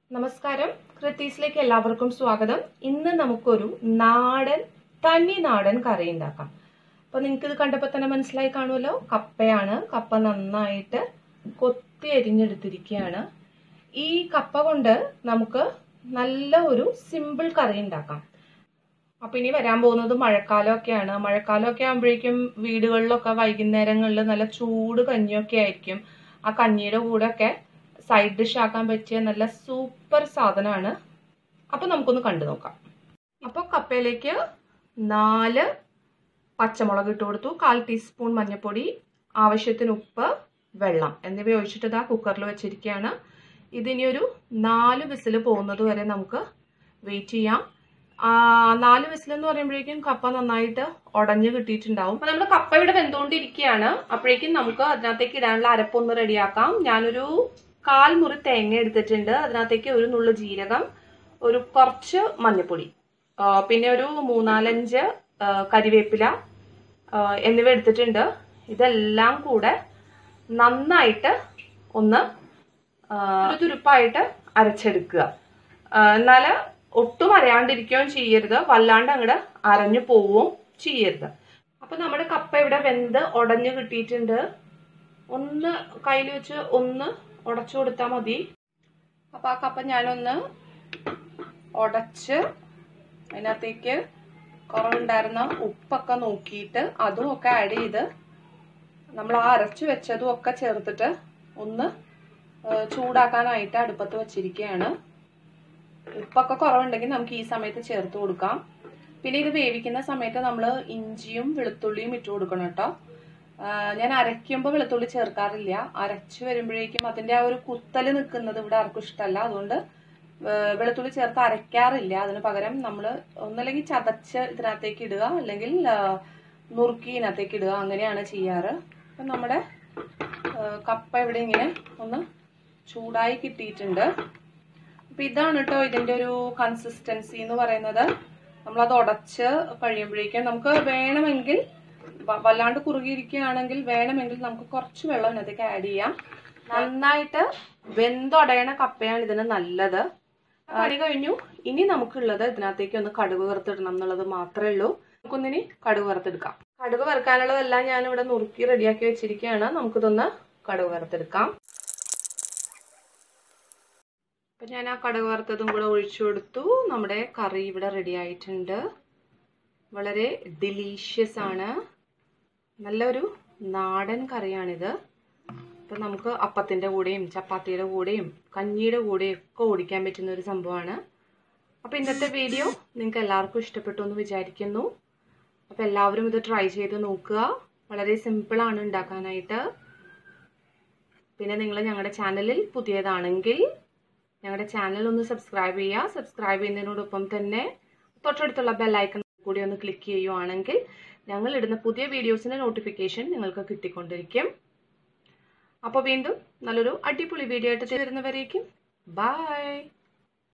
നമസ്കാരം, കൃത്തീസിലേക്ക് എല്ലാവർക്കും സ്വാഗതം. ഇന്ന് നമുക്കൊരു നാടൻ തനി നാടൻ കറി ഉണ്ടാക്കാം. അപ്പൊ നിങ്ങൾക്ക് ഇത് കണ്ടപ്പോൾ തന്നെ മനസ്സിലായി കാണുമല്ലോ, കപ്പയാണ്. കപ്പ നന്നായിട്ട് കൊത്തി അരിഞ്ഞെടുത്തിരിക്കുകയാണ്. ഈ കപ്പ കൊണ്ട് നമുക്ക് നല്ല ഒരു സിമ്പിൾ കറി ഉണ്ടാക്കാം. അപ്പൊ ഇനി വരാൻ പോകുന്നത് മഴക്കാലമൊക്കെയാണ്. മഴക്കാലമൊക്കെ ആകുമ്പോഴേക്കും വീടുകളിലൊക്കെ വൈകുന്നേരങ്ങളിൽ നല്ല ചൂട് കഞ്ഞിയൊക്കെ ആയിരിക്കും. ആ കഞ്ഞിയുടെ കൂടെ ഒക്കെ സൈഡ് ഡിഷ് ആക്കാൻ പറ്റിയ നല്ല സൂപ്പർ സാധനമാണ്. അപ്പൊ നമുക്കൊന്ന് കണ്ടു നോക്കാം. അപ്പോൾ കപ്പയിലേക്ക് 4 പച്ചമുളക് ഇട്ട് കൊടുത്തു, 1/4 ടീസ്പൂൺ മഞ്ഞൾപ്പൊടി, ആവശ്യത്തിന് ഉപ്പ്, വെള്ളം എന്നിവ ഒഴിച്ചിട്ട് ഇതാ കുക്കറിൽ വെച്ചിരിക്കുകയാണ്. ഇതിനി ഒരു 4 വിസിൽ പോകുന്നത് വരെ നമുക്ക് വെയിറ്റ് ചെയ്യാം. 4 വിസിൽ എന്ന് പറയുമ്പോഴേക്കും കപ്പ നന്നായിട്ട് ഉടഞ്ഞു കിട്ടിയിട്ടുണ്ടാവും. അപ്പൊ നമ്മൾ കപ്പ ഇവിടെ വെന്തുകൊണ്ടിരിക്കുകയാണ്. അപ്പോഴേക്കും നമുക്ക് അതിനകത്തേക്ക് ഇടാനുള്ള അരപ്പൊന്ന് റെഡിയാക്കാം. ഞാനൊരു 1/4 മുറി തേങ്ങ എടുത്തിട്ടുണ്ട്. അതിനകത്തേക്ക് ഒരു നുള്ളു ജീരകം, ഒരു കുറച്ച് മഞ്ഞൾപ്പൊടി, പിന്നെ ഒരു 3-4 കരിവേപ്പില എന്നിവ എടുത്തിട്ടുണ്ട്. ഇതെല്ലാം കൂടെ നന്നായിട്ട് ഒന്ന് തുരുപ്പായിട്ട് അരച്ചെടുക്കുക. എന്നാൽ ഒട്ടും അരയാണ്ടിരിക്കുകയും ചെയ്യരുത്, വല്ലാണ്ട് അങ്ങോട്ട് അരഞ്ഞു പോവുകയും ചെയ്യരുത്. അപ്പൊ നമ്മുടെ കപ്പ ഇവിടെ വെന്ത് ഉടഞ്ഞു കിട്ടിയിട്ടുണ്ട്. ഒന്ന് കയ്യിൽ വെച്ച് ഒന്ന് ഉടച്ചു കൊടുത്താൽ മതി. അപ്പൊ ആ കപ്പ ഞാനൊന്ന് ഉടച്ച് അതിനകത്തേക്ക് കുറവുണ്ടായിരുന്ന ഉപ്പൊക്കെ നോക്കിയിട്ട് അതും ഒക്കെ ആഡ് ചെയ്ത് നമ്മൾ ആ അരച്ചു വെച്ചതും ഒക്കെ ചേർത്തിട്ട് ഒന്ന് ചൂടാക്കാനായിട്ട് അടുപ്പത്ത് വെച്ചിരിക്കുകയാണ്. ഉപ്പൊക്കെ കുറവുണ്ടെങ്കിൽ നമുക്ക് ഈ സമയത്ത് ചേർത്ത് കൊടുക്കാം. പിന്നെ ഇത് വേവിക്കുന്ന സമയത്ത് നമ്മൾ ഇഞ്ചിയും വെളുത്തുള്ളിയും ഇട്ട് കൊടുക്കണം കേട്ടോ. ഞാൻ അരയ്ക്കുമ്പോൾ വെളുത്തുള്ളി ചേർക്കാറില്ല. അരച്ചു വരുമ്പോഴേക്കും അതിന്റെ ആ ഒരു കുത്തല് നിൽക്കുന്നത് ഇവിടെ ആർക്കും ഇഷ്ടമല്ല. അതുകൊണ്ട് വെളുത്തുള്ളി ചേർത്ത് അരയ്ക്കാറില്ല. അതിന് പകരം നമ്മൾ ഒന്നല്ലെങ്കിൽ ചതച്ച് ഇതിനകത്തേക്ക് ഇടുക, അല്ലെങ്കിൽ നുറുക്കി ഇതിനകത്തേക്ക് ഇടുക, അങ്ങനെയാണ് ചെയ്യാറ്. അപ്പം നമ്മുടെ കപ്പ ഇവിടെ ഇങ്ങനെ ഒന്ന് ചൂടായി കിട്ടിയിട്ടുണ്ട്. അപ്പം ഇതാണ് കേട്ടോ ഇതിന്റെ ഒരു കൺസിസ്റ്റൻസി എന്ന് പറയുന്നത്. നമ്മളത് ഉടച്ച് കഴിയുമ്പോഴേക്കും നമുക്ക് വേണമെങ്കിൽ, വല്ലാണ്ട് കുറുകിയിരിക്കുകയാണെങ്കിൽ വേണമെങ്കിൽ നമുക്ക് കുറച്ച് വെള്ളം ഇതിനകത്തേക്ക് ആഡ് ചെയ്യാം. നന്നായിട്ട് വെന്തുടയണ കപ്പയാണ് ഇതിന് നല്ലത്. പണി കഴിഞ്ഞു. ഇനി നമുക്കുള്ളത് ഇതിനകത്തേക്ക് ഒന്ന് കടുക് വറുത്തിടണം എന്നുള്ളത് മാത്രമേ ഉള്ളൂ. നമുക്കൊന്നിനി കടുക് വറുത്തെടുക്കാം. കടുക് വറുക്കാനുള്ളതെല്ലാം ഞാൻ ഇവിടെ നുറുക്കി റെഡിയാക്കി വെച്ചിരിക്കുകയാണ്. നമുക്കിതൊന്ന് കടുക് വറുത്തെടുക്കാം. അപ്പൊ ഞാൻ ആ കടുക് വറുത്തതും കൂടെ ഒഴിച്ചു കൊടുത്തു. നമ്മുടെ കറി ഇവിടെ റെഡി ആയിട്ടുണ്ട്. വളരെ ഡിലീഷ്യസ് ആണ്. നല്ലൊരു നാടൻ കറിയാണിത്. അപ്പം നമുക്ക് അപ്പത്തിൻ്റെ കൂടെയും ചപ്പാത്തിയുടെ കൂടെയും കഞ്ഞിയുടെ കൂടെയും ഒക്കെ ഓടിക്കാൻ പറ്റുന്ന ഒരു സംഭവമാണ്. അപ്പം ഇന്നത്തെ വീഡിയോ നിങ്ങൾക്ക് എല്ലാവർക്കും ഇഷ്ടപ്പെട്ടു എന്ന് വിചാരിക്കുന്നു. അപ്പം എല്ലാവരും ഇത് ട്രൈ ചെയ്ത് നോക്കുക. വളരെ സിമ്പിളാണ് ഉണ്ടാക്കാനായിട്ട്. പിന്നെ നിങ്ങൾ ഞങ്ങളുടെ ചാനലിൽ പുതിയതാണെങ്കിൽ ഞങ്ങളുടെ ചാനൽ ഒന്ന് സബ്സ്ക്രൈബ് ചെയ്യുക. സബ്സ്ക്രൈബ് ചെയ്യുന്നതിനോടൊപ്പം തന്നെ തൊട്ടടുത്തുള്ള ബെല്ലൈക്കൺ കൂടി ഒന്ന് ക്ലിക്ക് ചെയ്യുവാണെങ്കിൽ ഞങ്ങൾ ഇടുന്ന പുതിയ വീഡിയോസിന്റെ നോട്ടിഫിക്കേഷൻ നിങ്ങൾക്ക് കിട്ടിക്കൊണ്ടിരിക്കും. അപ്പോൾ വീണ്ടും നല്ലൊരു അടിപൊളി വീഡിയോ ആയിട്ട് വരുന്നവരേക്കും ബൈ.